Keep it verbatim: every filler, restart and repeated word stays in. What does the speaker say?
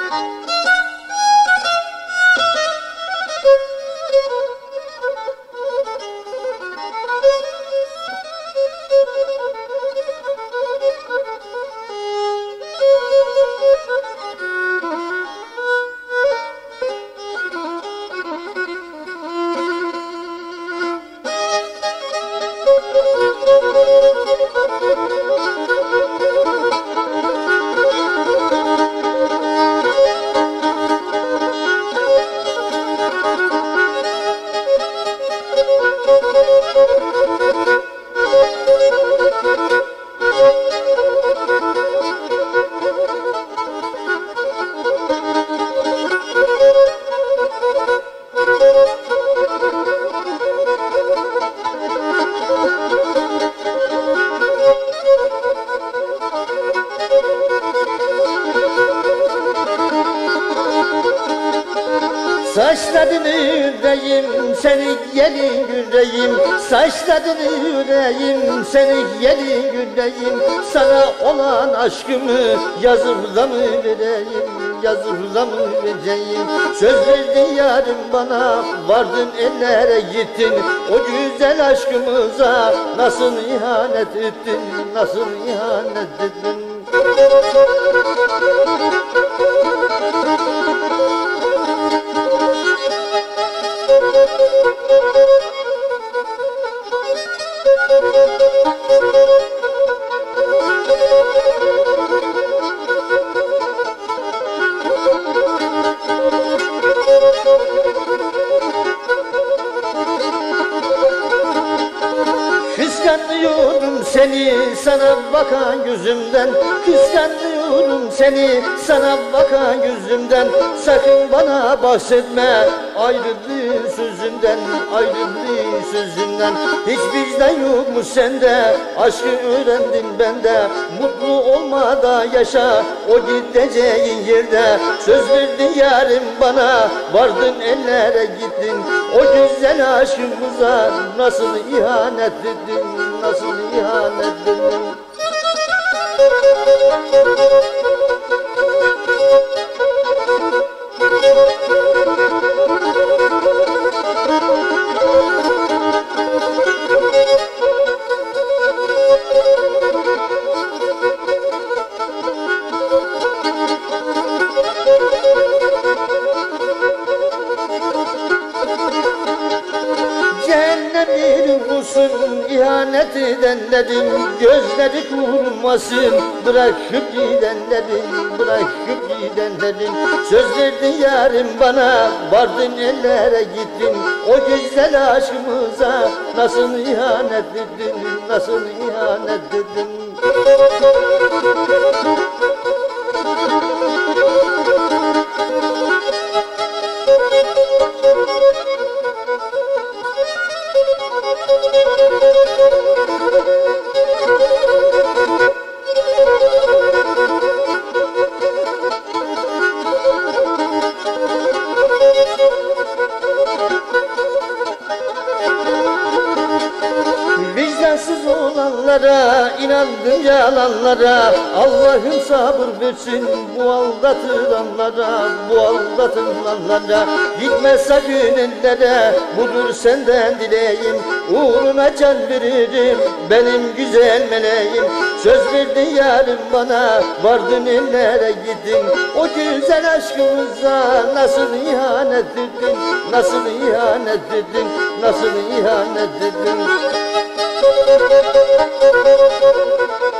Saçladın yüreğim seni yeli yüreğim, saçladın yüreğim seni yeli yüreğim. Sana olan aşkımı yazıp da mı vereyim, yazıp da mı vereyim? Söz verdin yarım bana, vardın ellere gittin. O güzel aşkımıza nasıl ihanet ettin, nasıl ihanet ettin? Kıskanıyorum seni sana bakan gözümden, kıskanıyorum seni sana bakan gözümden. Sakın bana bahsetme ayrılığı sözünden, ayrılığı sözünden. Hiç vicdan yok mu sende, aşkı öğrendin bende. Mutlu olma da yaşa o gideceğin yerde. Söz verdin yarım bana, vardın ellere gittin. O güzel aşkımıza nasıl ihanet ettin, nasıl ihanet ettin? Cehennemdir olsun ihanet edenlerin, gözleri kurmasın bırakıp gidenlerin, bırakıp gidenlerin. Söz verdin yarım bana, vardın ellere gittin. O güzel aşkımıza nasıl ihanet ettin, nasıl ihanet ettin? Vicdansız olanlara, inandım yalanlara. Allah'ım sabır versin bu aldatılanlara, bu aldatılanlara. Gitme sakın ellere, budur senden dileğim. Uğruna can veririm benim güzel meleğim. Söz verdin yarım bana, vardın ellere gittin. O güzel aşkımıza nasıl ihanet ettin, nasıl ihanet ettin, nasıl ihanet ettin?